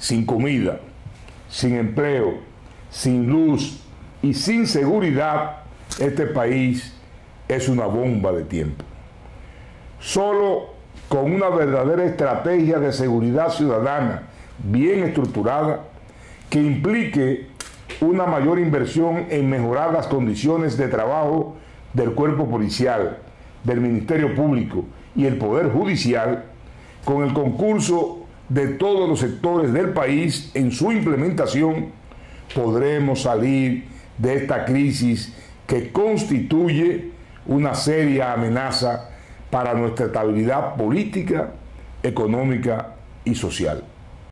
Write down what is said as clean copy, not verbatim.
sin comida, sin empleo, sin luz y sin seguridad, este país es una bomba de tiempo. Solo con una verdadera estrategia de seguridad ciudadana bien estructurada, que implique una mayor inversión en mejorar las condiciones de trabajo del cuerpo policial, del Ministerio Público y el Poder Judicial, con el concurso de todos los sectores del país en su implementación, podremos salir de esta crisis que constituye una seria amenaza para nuestra estabilidad política, económica y social.